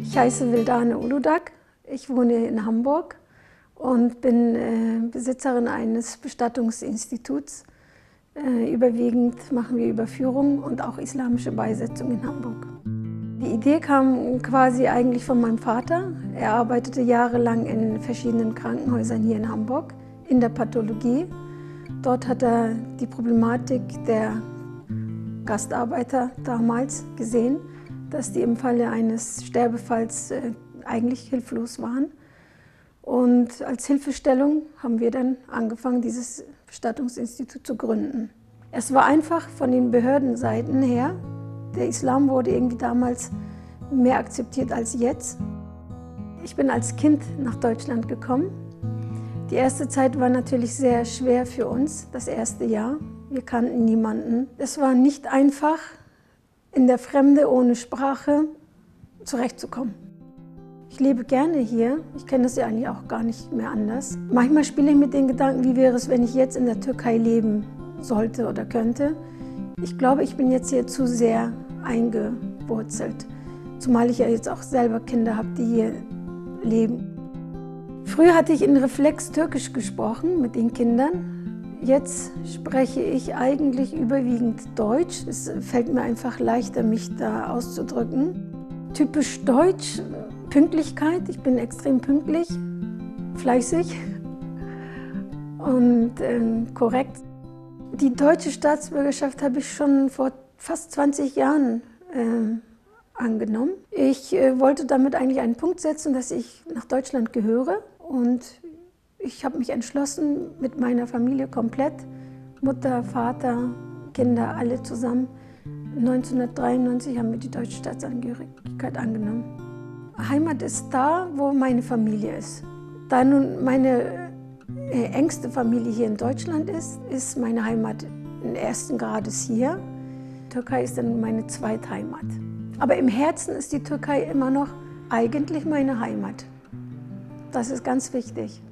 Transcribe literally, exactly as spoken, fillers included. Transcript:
Ich heiße Wildane Uludag, ich wohne in Hamburg und bin äh, Besitzerin eines Bestattungsinstituts. Äh, überwiegend machen wir Überführungen und auch islamische Beisetzung in Hamburg. Die Idee kam quasi eigentlich von meinem Vater. Er arbeitete jahrelang in verschiedenen Krankenhäusern hier in Hamburg, in der Pathologie. Dort hat er die Problematik der Gastarbeiter damals gesehen, dass die im Falle eines Sterbefalls äh, eigentlich hilflos waren. Und als Hilfestellung haben wir dann angefangen, dieses Bestattungsinstitut zu gründen. Es war einfach von den Behördenseiten her. Der Islam wurde irgendwie damals mehr akzeptiert als jetzt. Ich bin als Kind nach Deutschland gekommen. Die erste Zeit war natürlich sehr schwer für uns, das erste Jahr. Wir kannten niemanden. Es war nicht einfach, in der Fremde ohne Sprache zurechtzukommen. Ich lebe gerne hier. Ich kenne das ja eigentlich auch gar nicht mehr anders. Manchmal spiele ich mit den Gedanken, wie wäre es, wenn ich jetzt in der Türkei leben sollte oder könnte. Ich glaube, ich bin jetzt hier zu sehr eingewurzelt, zumal ich ja jetzt auch selber Kinder habe, die hier leben. Früher hatte ich in Reflex Türkisch gesprochen mit den Kindern. Jetzt spreche ich eigentlich überwiegend Deutsch. Es fällt mir einfach leichter, mich da auszudrücken. Typisch deutsch, Pünktlichkeit. Ich bin extrem pünktlich, fleißig und äh, korrekt. Die deutsche Staatsbürgerschaft habe ich schon vor fast zwanzig Jahren äh, angenommen. Ich äh, wollte damit eigentlich einen Punkt setzen, dass ich nach Deutschland gehöre. Und ich habe mich entschlossen, mit meiner Familie komplett, Mutter, Vater, Kinder, alle zusammen. neunzehnhundertdreiundneunzig haben wir die deutsche Staatsangehörigkeit angenommen. Heimat ist da, wo meine Familie ist. Da nun meine äh, engste Familie hier in Deutschland ist, ist meine Heimat in ersten Grades hier. Die Türkei ist dann meine Zweitheimat. Aber im Herzen ist die Türkei immer noch eigentlich meine Heimat. Das ist ganz wichtig.